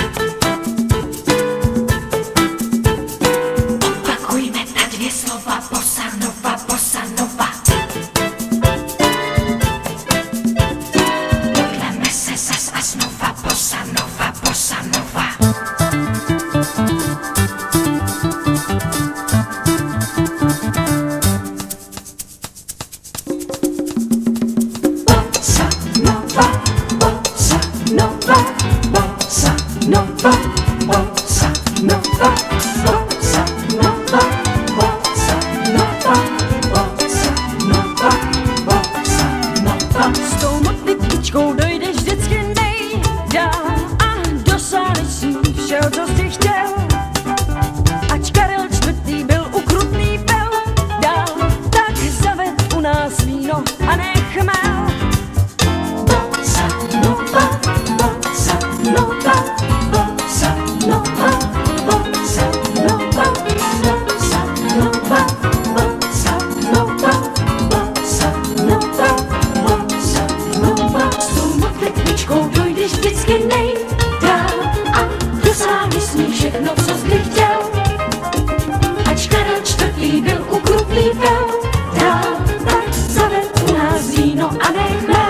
Opakujme ta dvě slova, bossa nova, bossa nova. Podleme se zas a znova, bossa nova, bossa nova. Bossa nova, bossa nova, bossa nova, bossa nova, bossa nova, bossa nova, bossa nova, bossa nova. S tou modlitbičkou dojdeš vždycky nejdál a dosáhneš si všeho, co jsi chtěl. Ač Karel IV. Byl ukrutný pel, dál tak zaved u nás víno a ne chmel. Bossa nova, bossa nova, bossa nova, bossa nova, bossa nova, bossa nova, bossa nova, bossa nova. S tou modlitbičkou dojdeš vždycky nejdál a dosáhneš s ní všechno, co jsi chtěl. Ač Karel IV. Byl ukrutný pel, dál tak zaved u nás víno a ne chmel.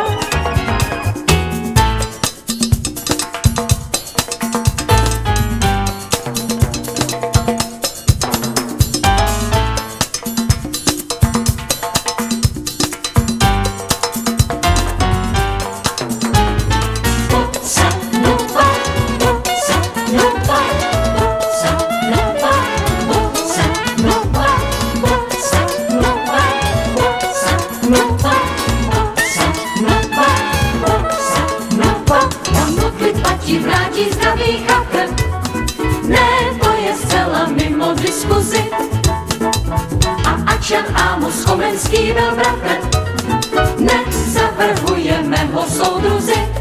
Bossa nova, bossa nova, bossa nova, bossa nova, bossa nova, bossa nova, bossa nova, bossa nova. Ta modlitba ti vrátí zdravý charakter, nebo je zcela mimo diskuzi. A ač Jan Amos Komenský byl bratr, nezavrhujeme ho soudruzi.